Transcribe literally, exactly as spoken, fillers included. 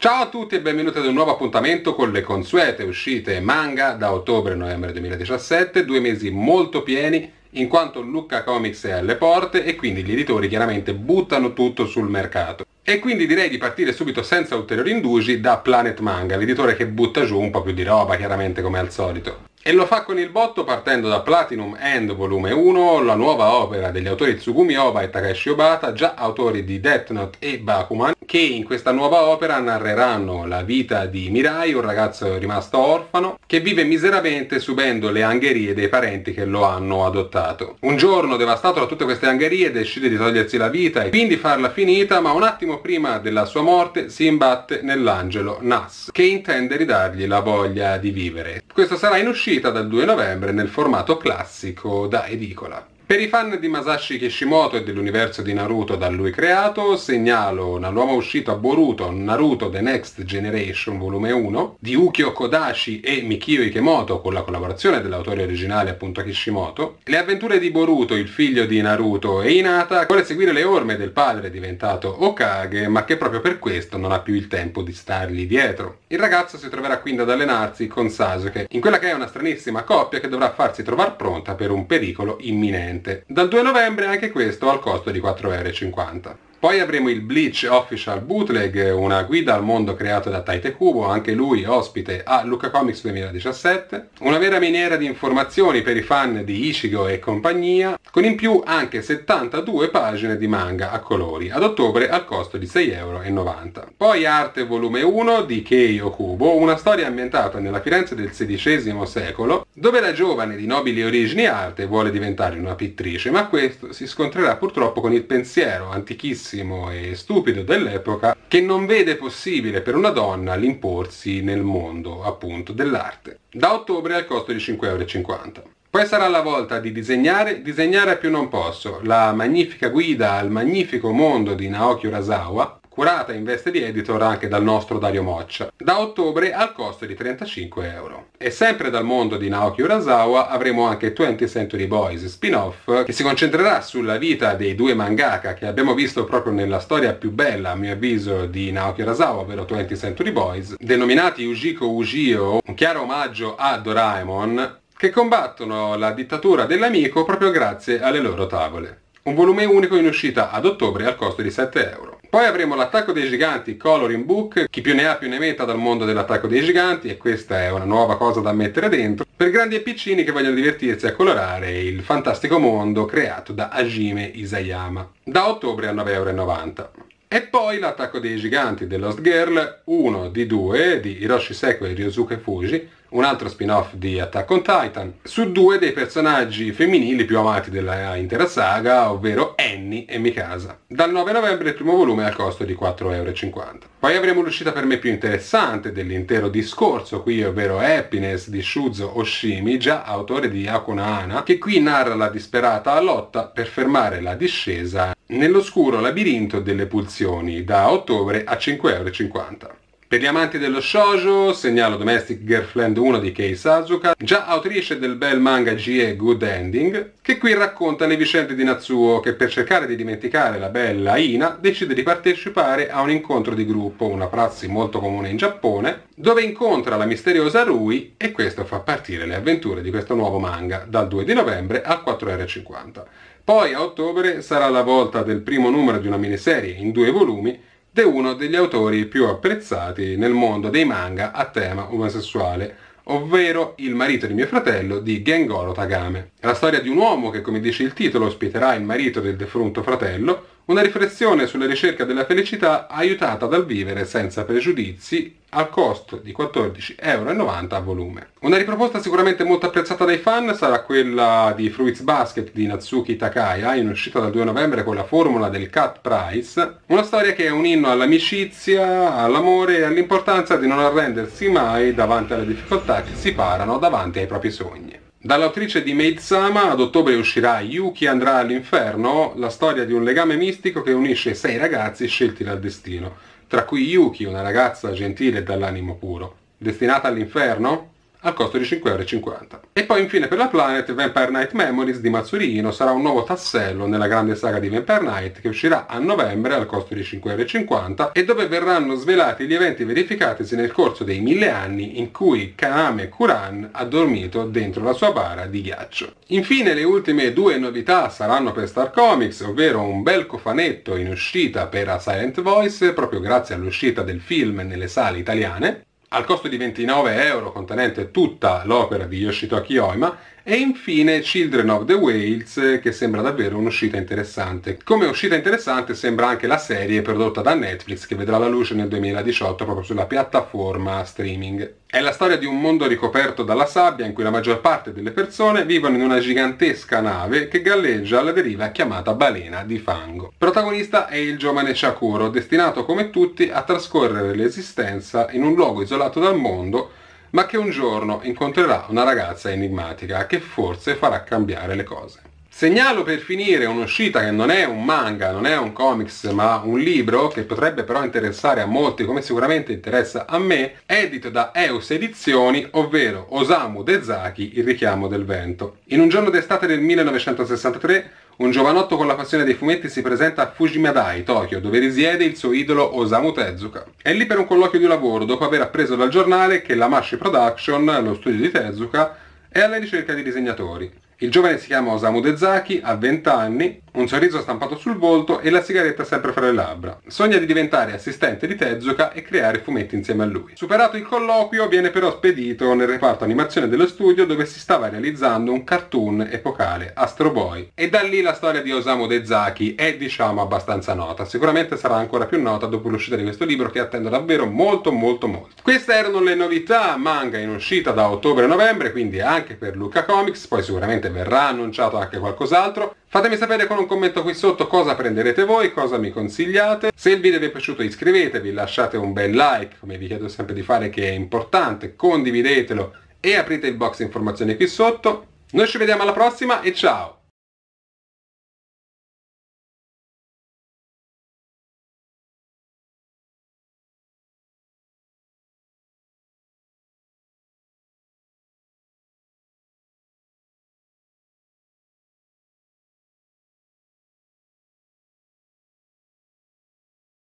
Ciao a tutti e benvenuti ad un nuovo appuntamento con le consuete uscite manga da ottobre a novembre duemiladiciassette, due mesi molto pieni in quanto Lucca Comics è alle porte e quindi gli editori chiaramente buttano tutto sul mercato. E quindi direi di partire subito senza ulteriori indugi da Planet Manga, l'editore che butta giù un po' più di roba chiaramente come al solito. E lo fa con il botto partendo da Platinum End volume uno, la nuova opera degli autori Tsugumi Ohba e Takeshi Obata, già autori di Death Note e Bakuman, che in questa nuova opera narreranno la vita di Mirai, un ragazzo rimasto orfano, che vive miseramente subendo le angherie dei parenti che lo hanno adottato. Un giorno, devastato da tutte queste angherie, decide di togliersi la vita e quindi farla finita, ma un attimo prima della sua morte si imbatte nell'angelo Nas, che intende ridargli la voglia di vivere. Questo sarà in uscita dal due novembre nel formato classico da edicola. Per i fan di Masashi Kishimoto e dell'universo di Naruto da lui creato, segnalo una nuova uscita Boruto, Naruto The Next Generation volume uno, di Ukyo Kodashi e Mikio Ikemoto con la collaborazione dell'autore originale appunto Kishimoto, le avventure di Boruto, il figlio di Naruto e Hinata, vuole seguire le orme del padre diventato Hokage, ma che proprio per questo non ha più il tempo di stargli dietro. Il ragazzo si troverà quindi ad allenarsi con Sasuke, in quella che è una stranissima coppia che dovrà farsi trovare pronta per un pericolo imminente. Dal due novembre anche questo al costo di quattro e cinquanta euro. Poi avremo il Bleach Official Bootleg, una guida al mondo creato da Tite Kubo, anche lui ospite a Lucca Comics duemiladiciassette, una vera miniera di informazioni per i fan di Ichigo e compagnia, con in più anche settantadue pagine di manga a colori, ad ottobre al costo di sei e novanta euro. Poi Arte volume uno di Kei Okubo, una storia ambientata nella Firenze del sedicesimo secolo, dove la giovane di nobili origini Arte vuole diventare una pittrice, ma questo si scontrerà purtroppo con il pensiero antichissimo e stupido dell'epoca che non vede possibile per una donna l'imporsi nel mondo appunto dell'arte. Da ottobre al costo di cinque e cinquanta euro. Poi sarà la volta di disegnare, disegnare a più non posso, la magnifica guida al magnifico mondo di Naoki Urasawa, curata in veste di editor anche dal nostro Dario Moccia, da ottobre al costo di trentacinque euro. E sempre dal mondo di Naoki Urasawa avremo anche ventieth Century Boys spin-off, che si concentrerà sulla vita dei due mangaka che abbiamo visto proprio nella storia più bella, a mio avviso, di Naoki Urasawa, ovvero ventieth Century Boys, denominati Ujiko Ujio, un chiaro omaggio a Doraemon, che combattono la dittatura dell'amico proprio grazie alle loro tavole. Un volume unico in uscita ad ottobre al costo di sette euro. Poi avremo l'Attacco dei Giganti Coloring Book, chi più ne ha più ne metta dal mondo dell'Attacco dei Giganti, e questa è una nuova cosa da mettere dentro, per grandi e piccini che vogliono divertirsi a colorare il fantastico mondo creato da Hajime Isayama, da ottobre a nove e novanta euro. E poi l'Attacco dei Giganti The Lost Girl, uno di due, di Hiroshi Seko e Ryosuke Fuji, un altro spin-off di Attack on Titan, su due dei personaggi femminili più amati della intera saga, ovvero Annie e Mikasa. Dal nove novembre il primo volume al costo di quattro e cinquanta euro. Poi avremo l'uscita per me più interessante dell'intero discorso qui, ovvero Happiness di Shuzo Oshimi, già autore di Hakuna Hana, che qui narra la disperata lotta per fermare la discesa nell'oscuro labirinto delle pulsioni, da ottobre a cinque e cinquanta euro. Per gli amanti dello shoujo segnalo Domestic Girlfriend uno di Kei Sasuka, già autrice del bel manga G E Good Ending, che qui racconta le vicende di Natsuo che per cercare di dimenticare la bella Ina decide di partecipare a un incontro di gruppo, una prassi molto comune in Giappone, dove incontra la misteriosa Rui e questo fa partire le avventure di questo nuovo manga dal due di novembre al quattro e cinquanta euro. Poi a ottobre sarà la volta del primo numero di una miniserie in due volumi ed è uno degli autori più apprezzati nel mondo dei manga a tema omosessuale, ovvero Il marito di mio fratello di Gengoro Tagame. È la storia di un uomo che, come dice il titolo, ospiterà il marito del defunto fratello, una riflessione sulla ricerca della felicità aiutata dal vivere senza pregiudizi al costo di quattordici e novanta euro a volume. Una riproposta sicuramente molto apprezzata dai fan sarà quella di Fruits Basket di Natsuki Takaya, in uscita dal due novembre con la formula del cut price, una storia che è un inno all'amicizia, all'amore e all'importanza di non arrendersi mai davanti alle difficoltà che si parano davanti ai propri sogni. Dall'autrice di Maid-sama ad ottobre uscirà Yuki andrà all'inferno, la storia di un legame mistico che unisce sei ragazzi scelti dal destino, tra cui Yuki, una ragazza gentile e dall'animo puro. Destinata all'inferno? al costo di cinque euro e cinquanta. E poi infine per la Planet, Vampire Knight Memories di Mazzurini sarà un nuovo tassello nella grande saga di Vampire Knight che uscirà a novembre al costo di cinque euro e cinquanta e dove verranno svelati gli eventi verificatisi nel corso dei mille anni in cui Kaname Kuran ha dormito dentro la sua bara di ghiaccio. Infine le ultime due novità saranno per Star Comics, ovvero un bel cofanetto in uscita per A Silent Voice proprio grazie all'uscita del film nelle sale italiane, al costo di ventinove euro, contenente tutta l'opera di Yoshitoki Oima, e infine Children of the Whales, che sembra davvero un'uscita interessante. Come uscita interessante sembra anche la serie prodotta da Netflix che vedrà la luce nel duemiladiciotto proprio sulla piattaforma streaming. È la storia di un mondo ricoperto dalla sabbia in cui la maggior parte delle persone vivono in una gigantesca nave che galleggia alla deriva chiamata balena di fango. Protagonista è il giovane Chakuro, destinato come tutti a trascorrere l'esistenza in un luogo isolato dal mondo, ma che un giorno incontrerà una ragazza enigmatica che forse farà cambiare le cose. Segnalo per finire un'uscita che non è un manga, non è un comics, ma un libro che potrebbe però interessare a molti, come sicuramente interessa a me, edito da Eus Edizioni, ovvero Osamu Dezaki, Il richiamo del vento. In un giorno d'estate del millenovecentosessantatré, un giovanotto con la passione dei fumetti si presenta a Fujimadai, Tokyo, dove risiede il suo idolo Osamu Tezuka. È lì per un colloquio di lavoro, dopo aver appreso dal giornale che la Mashi Production, lo studio di Tezuka, è alla ricerca di disegnatori. Il giovane si chiama Osamu Dezaki, ha venti anni, un sorriso stampato sul volto e la sigaretta sempre fra le labbra. Sogna di diventare assistente di Tezuka e creare fumetti insieme a lui. Superato il colloquio, viene però spedito nel reparto animazione dello studio dove si stava realizzando un cartoon epocale, Astro Boy. E da lì la storia di Osamu Dezaki è, diciamo, abbastanza nota. Sicuramente sarà ancora più nota dopo l'uscita di questo libro che attendo davvero molto molto molto. Queste erano le novità manga in uscita da ottobre-novembre, quindi anche per Lucca Comics, poi sicuramente verrà annunciato anche qualcos'altro. Fatemi sapere con un commento qui sotto cosa prenderete voi, cosa mi consigliate. Se il video vi è piaciuto iscrivetevi, lasciate un bel like, come vi chiedo sempre di fare che è importante, condividetelo e aprite il box informazioni qui sotto. Noi ci vediamo alla prossima e ciao!